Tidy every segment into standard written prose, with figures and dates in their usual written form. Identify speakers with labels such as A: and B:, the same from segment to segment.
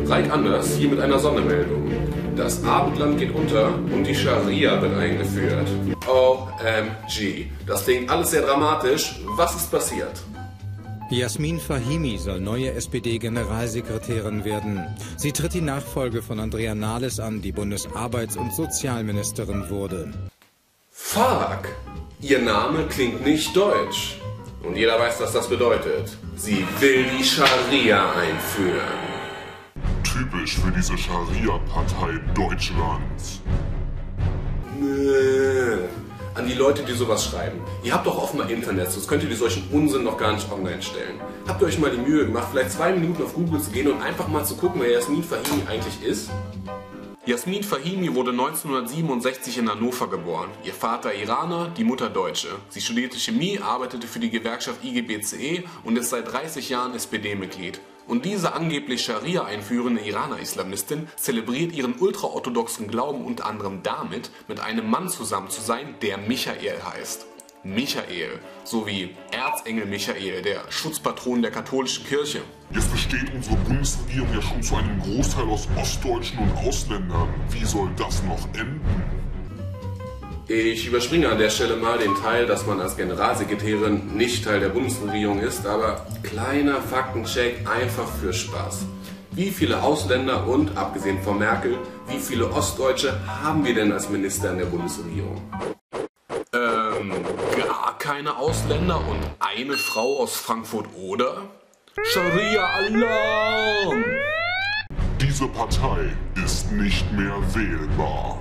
A: Reik Anders hier mit einer Sondermeldung. Das Abendland geht unter und die Scharia wird eingeführt. OMG. Das klingt alles sehr dramatisch. Was ist passiert?
B: Jasmin Fahimi soll neue SPD-Generalsekretärin werden. Sie tritt die Nachfolge von Andrea Nahles an, die Bundesarbeits- und Sozialministerin wurde.
A: Fuck! Ihr Name klingt nicht deutsch. Und jeder weiß, was das bedeutet. Sie will die Scharia einführen.
C: Typisch für diese Scharia-Partei Deutschlands.
A: An die Leute, die sowas schreiben. Ihr habt doch offenbar Internet, sonst könnt ihr die solchen Unsinn noch gar nicht online stellen. Habt ihr euch mal die Mühe gemacht, vielleicht 2 Minuten auf Google zu gehen und einfach mal zu gucken, wer Jasmin Fahimi eigentlich ist? Jasmin Fahimi wurde 1967 in Hannover geboren. Ihr Vater Iraner, die Mutter Deutsche. Sie studierte Chemie, arbeitete für die Gewerkschaft IGBCE und ist seit 30 Jahren SPD-Mitglied. Und diese angeblich Scharia einführende Iraner-Islamistin zelebriert ihren ultraorthodoxen Glauben unter anderem damit, mit einem Mann zusammen zu sein, der Michael heißt. Michael, sowie Erzengel Michael, der Schutzpatron der katholischen Kirche.
C: Jetzt besteht unsere Bundesregierung ja schon zu einem Großteil aus Ostdeutschen und Ausländern. Wie soll das noch enden?
A: Ich überspringe an der Stelle mal den Teil, dass man als Generalsekretärin nicht Teil der Bundesregierung ist, aber kleiner Faktencheck einfach für Spaß. Wie viele Ausländer und, abgesehen von Merkel, wie viele Ostdeutsche haben wir denn als Minister in der Bundesregierung? Gar keine Ausländer und eine Frau aus Frankfurt oder? Scharia-Alarm!
C: Diese Partei ist nicht mehr wählbar.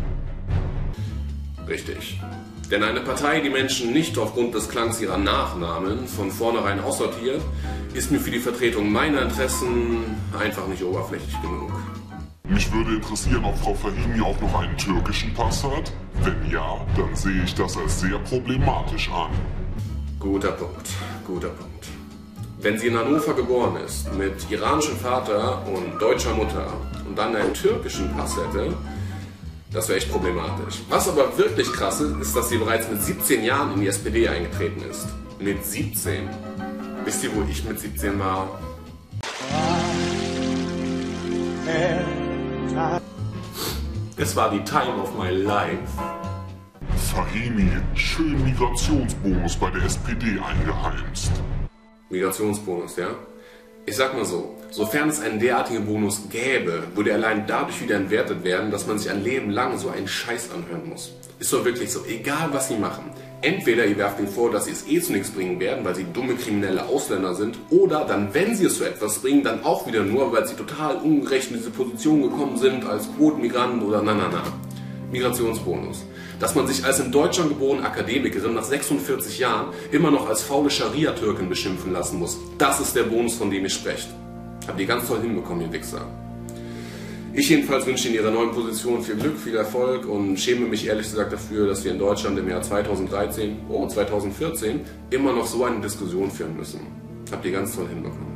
A: Richtig. Denn eine Partei, die Menschen nicht aufgrund des Klangs ihrer Nachnamen von vornherein aussortiert, ist mir für die Vertretung meiner Interessen einfach nicht oberflächlich genug.
C: Mich würde interessieren, ob Frau Fahimi auch noch einen türkischen Pass hat. Wenn ja, dann sehe ich das als sehr problematisch an.
A: Guter Punkt, guter Punkt. Wenn sie in Hannover geboren ist, mit iranischem Vater und deutscher Mutter und dann einen türkischen Pass hätte, das wäre echt problematisch. Was aber wirklich krass ist, dass sie bereits mit 17 Jahren in die SPD eingetreten ist. Mit 17. Wisst ihr, wo ich mit 17 war? Es war die Time of my life.
C: Fahimi, schön Migrationsbonus bei der SPD eingeheimst.
A: Migrationsbonus, ja? Ich sag mal so, sofern es einen derartigen Bonus gäbe, würde er allein dadurch wieder entwertet werden, dass man sich ein Leben lang so einen Scheiß anhören muss. Ist doch wirklich so, egal was sie machen. Entweder ihr werft ihnen vor, dass sie es zu nichts bringen werden, weil sie dumme kriminelle Ausländer sind, oder dann, wenn sie es zu etwas bringen, dann auch wieder nur, weil sie total ungerecht in diese Position gekommen sind, als Quotenmigranten oder na. Migrationsbonus. Dass man sich als in Deutschland geborene Akademikerin nach 46 Jahren immer noch als faule Scharia-Türkin beschimpfen lassen muss. Das ist der Bonus, von dem ihr sprecht. Habt ihr ganz toll hinbekommen, ihr Wichser. Ich jedenfalls wünsche in ihrer neuen Position viel Glück, viel Erfolg und schäme mich ehrlich gesagt dafür, dass wir in Deutschland im Jahr 2013 und 2014 immer noch so eine Diskussion führen müssen. Habt ihr ganz toll hinbekommen.